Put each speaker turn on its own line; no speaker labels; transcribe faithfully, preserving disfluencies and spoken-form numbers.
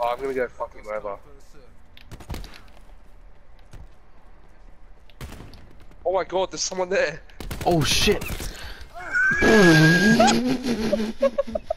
Oh, I'm gonna get fucking over. Oh my god, there's someone there.
Oh shit.